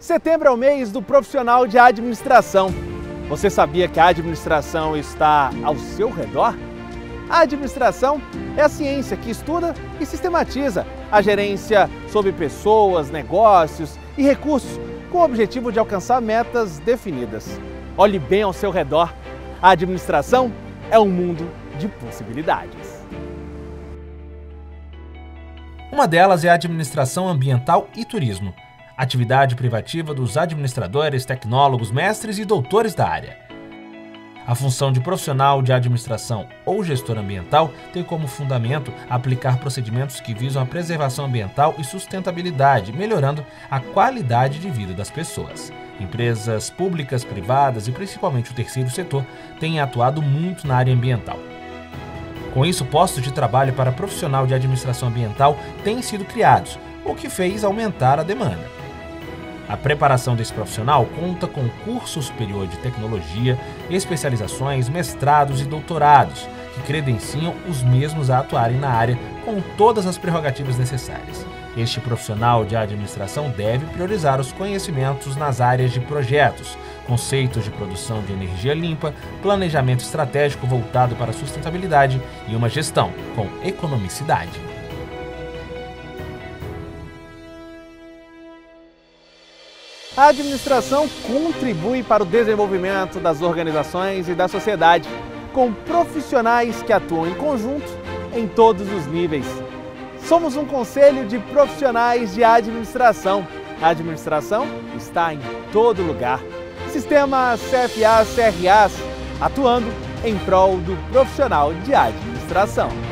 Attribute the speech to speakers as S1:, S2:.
S1: Setembro é o mês do profissional de administração. Você sabia que a administração está ao seu redor? A administração é a ciência que estuda e sistematiza a gerência sobre pessoas, negócios e recursos com o objetivo de alcançar metas definidas. Olhe bem ao seu redor. A administração é um mundo de possibilidades.
S2: Uma delas é a administração ambiental e turismo, atividade privativa dos administradores, tecnólogos, mestres e doutores da área. A função de profissional de administração ou gestor ambiental tem como fundamento aplicar procedimentos que visam a preservação ambiental e sustentabilidade, melhorando a qualidade de vida das pessoas. Empresas públicas, privadas e principalmente o terceiro setor têm atuado muito na área ambiental. Com isso, postos de trabalho para profissional de administração ambiental têm sido criados, o que fez aumentar a demanda. A preparação desse profissional conta com curso superior de tecnologia, especializações, mestrados e doutorados, que credenciam os mesmos a atuarem na área com todas as prerrogativas necessárias. Este profissional de administração deve priorizar os conhecimentos nas áreas de projetos, conceitos de produção de energia limpa, planejamento estratégico voltado para a sustentabilidade e uma gestão com economicidade.
S1: A administração contribui para o desenvolvimento das organizações e da sociedade, com profissionais que atuam em conjunto em todos os níveis. Somos um conselho de profissionais de administração. A administração está em todo lugar. Sistema CFA-CRAs, atuando em prol do profissional de administração.